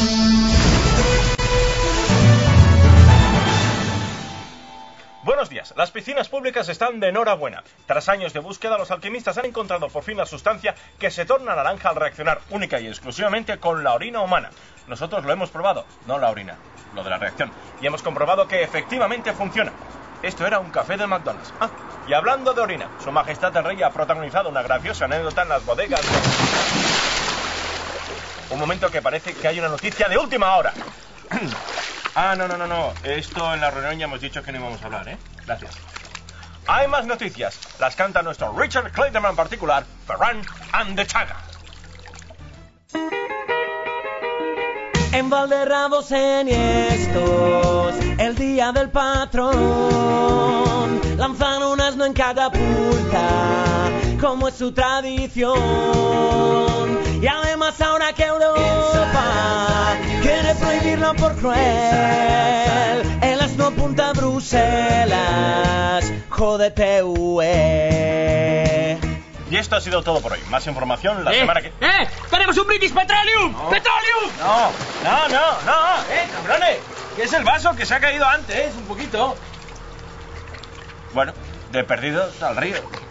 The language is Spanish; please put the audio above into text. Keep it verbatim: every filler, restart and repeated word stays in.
Buenos días. Las piscinas públicas están de enhorabuena. Tras años de búsqueda, los alquimistas han encontrado por fin la sustancia que se torna naranja al reaccionar única y exclusivamente con la orina humana. Nosotros lo hemos probado, no la orina, lo de la reacción, y hemos comprobado que efectivamente funciona. Esto era un café del McDonald's. Ah, y hablando de orina, Su Majestad el Rey ha protagonizado una graciosa anécdota en las bodegas de... Un momento que parece que hay una noticia de última hora. Ah, no, no, no, no. Esto en la reunión ya hemos dicho que no íbamos a hablar, ¿eh? Gracias. Hay más noticias. Las canta nuestro Richard Clayderman en particular, Ferran and the Chaga. En Valderramos enhiestos, el día del patrón, lanzan un asno en catapulta, como es su tradición. Y además ahora que Europa quiere prohibirlo por cruel, el asno apunta a Bruselas, jódete, U E. Y esto ha sido todo por hoy. Más información la eh, semana que... ¡Eh! ¡Tenemos un British Petroleum! No. ¡Petroleum! No, no, no, no, eh, cabrones. Que es el vaso que se ha caído antes, un poquito. Bueno, de perdidos al río.